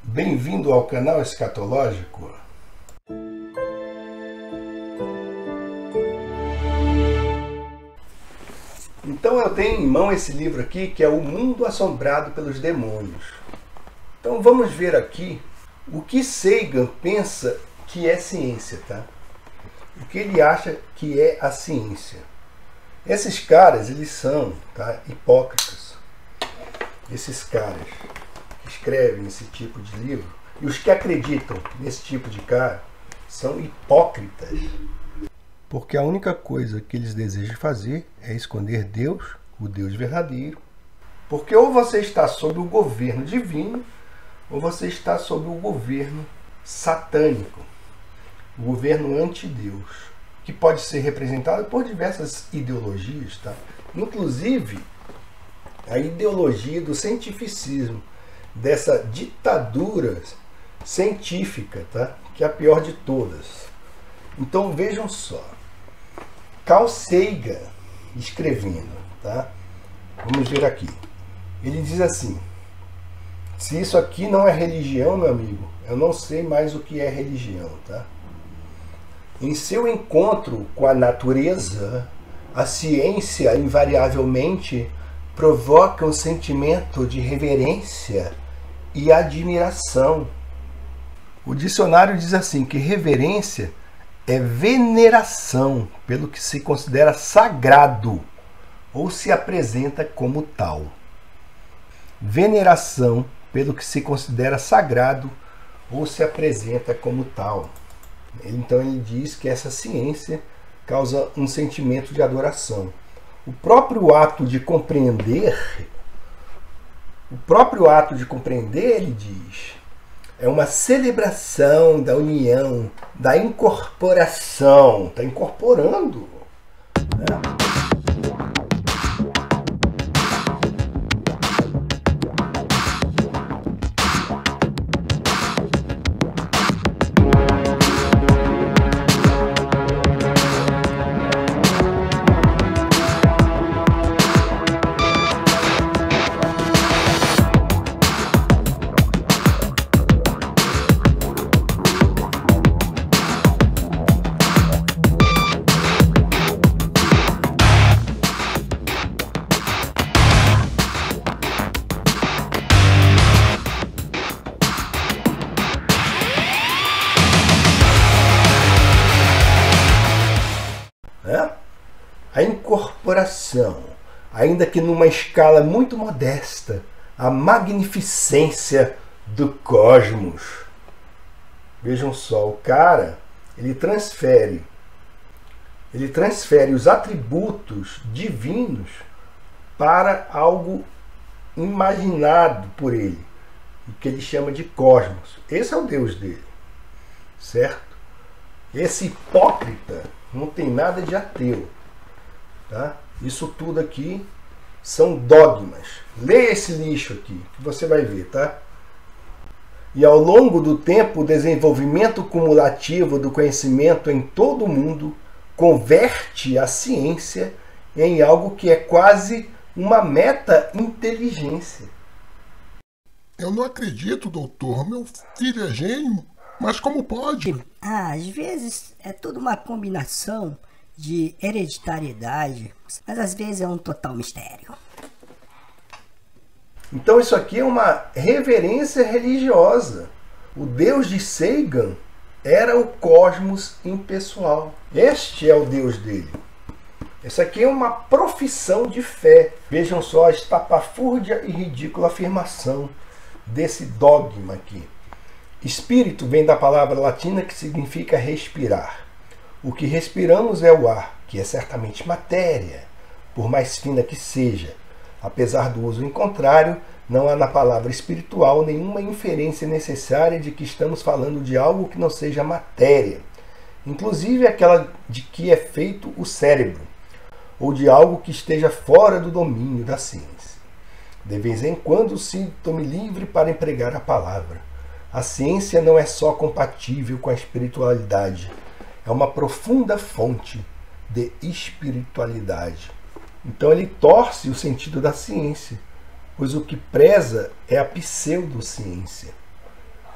Bem-vindo ao canal Escatológico. Então eu tenho em mão esse livro aqui, que é O Mundo Assombrado pelos Demônios. Então vamos ver aqui o que Sagan pensa que é ciência, tá? O que ele acha que é a ciência. Esses caras, eles são, tá, hipócritas. Esses caras que escrevem esse tipo de livro e os que acreditam nesse tipo de cara são hipócritas. Porque a única coisa que eles desejam fazer é esconder Deus, o Deus verdadeiro. Porque ou você está sob o governo divino, ou você está sob o governo satânico, o governo anti-Deus, que pode ser representado por diversas ideologias, tá? Inclusive a ideologia do cientificismo, dessa ditadura científica, tá? Que é a pior de todas. Então vejam só, Carl Sagan escrevendo, tá? Vamos ver aqui. Ele diz assim: se isso aqui não é religião, meu amigo, eu não sei mais o que é religião, tá? Em seu encontro com a natureza, a ciência invariavelmente provoca um sentimento de reverência e admiração. O dicionário diz assim que reverência é veneração pelo que se considera sagrado ou se apresenta como tal. Veneração pelo que se considera sagrado ou se apresenta como tal. Então ele diz que essa ciência causa um sentimento de adoração. O próprio ato de compreender, ele diz, é uma celebração da união, da incorporação. Está incorporando, né? A incorporação, ainda que numa escala muito modesta, a magnificência do cosmos. Vejam só, o cara, ele transfere os atributos divinos para algo imaginado por ele, o que ele chama de cosmos. Esse é o Deus dele, certo? Esse hipócrita não tem nada de ateu. Tá? Isso tudo aqui são dogmas. Leia esse lixo aqui, que você vai ver, tá? E ao longo do tempo, o desenvolvimento cumulativo do conhecimento em todo o mundo converte a ciência em algo que é quase uma meta-inteligência. Eu não acredito, doutor. Meu filho é gênio. Mas como pode? Às vezes é tudo uma combinação de hereditariedade, mas às vezes é um total mistério. Então isso aqui é uma reverência religiosa. O Deus de Sagan era o cosmos impessoal. Este é o Deus dele. Isso aqui é uma profissão de fé. Vejam só a estapafúrdia e ridícula afirmação desse dogma aqui. Espírito vem da palavra latina que significa respirar. O que respiramos é o ar, que é certamente matéria, por mais fina que seja. Apesar do uso em contrário, não há na palavra espiritual nenhuma inferência necessária de que estamos falando de algo que não seja matéria, inclusive aquela de que é feito o cérebro, ou de algo que esteja fora do domínio da ciência. De vez em quando sinto-me livre para empregar a palavra. A ciência não é só compatível com a espiritualidade, é uma profunda fonte de espiritualidade. Então ele torce o sentido da ciência, pois o que preza é a pseudociência.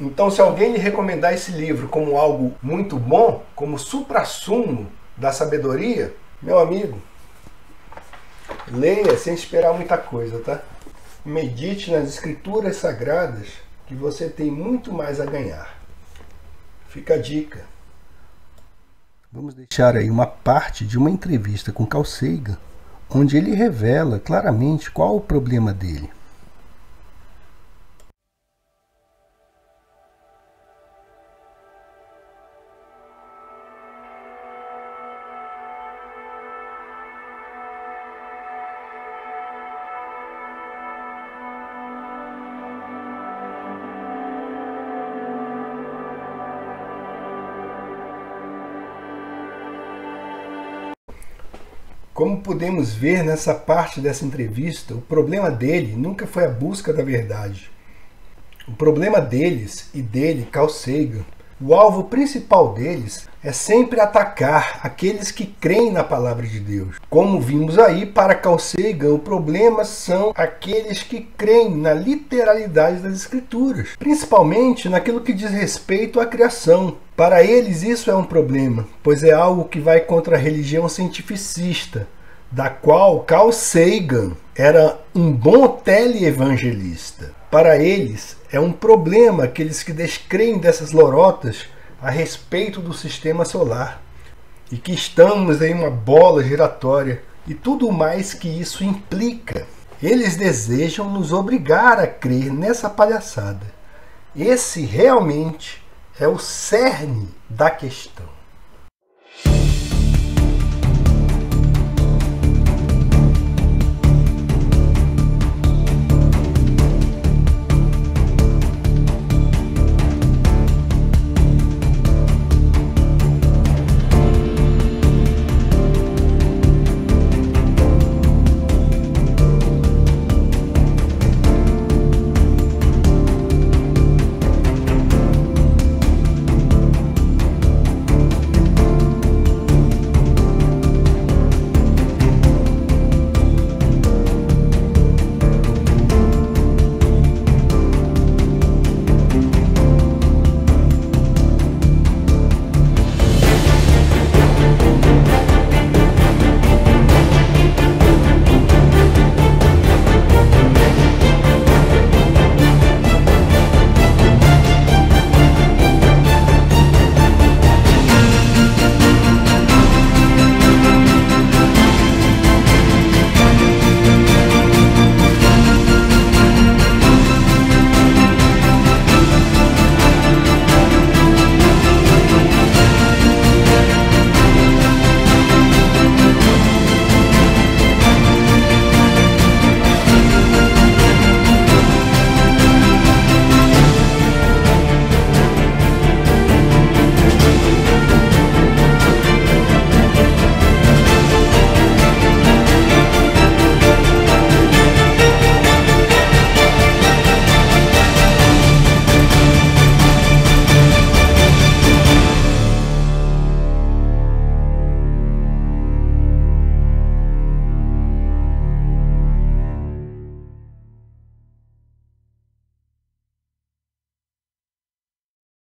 Então, se alguém lhe recomendar esse livro como algo muito bom, como suprassumo da sabedoria, meu amigo, leia sem esperar muita coisa, tá? Medite nas escrituras sagradas, que você tem muito mais a ganhar. Fica a dica. Vamos deixar aí uma parte de uma entrevista com Carl Sagan, onde ele revela claramente qual o problema dele. Como podemos ver nessa parte dessa entrevista, o problema dele nunca foi a busca da verdade. O problema deles e dele, Carl Sagan, o alvo principal deles é sempre atacar aqueles que creem na palavra de Deus. Como vimos aí, para Carl Sagan, o problema são aqueles que creem na literalidade das Escrituras, principalmente naquilo que diz respeito à criação. Para eles isso é um problema, pois é algo que vai contra a religião cientificista, da qual Carl Sagan era um bom teleevangelista. Para eles é um problema aqueles que descreem dessas lorotas a respeito do sistema solar e que estamos em uma bola giratória e tudo mais que isso implica. Eles desejam nos obrigar a crer nessa palhaçada. Esse realmente é o cerne da questão.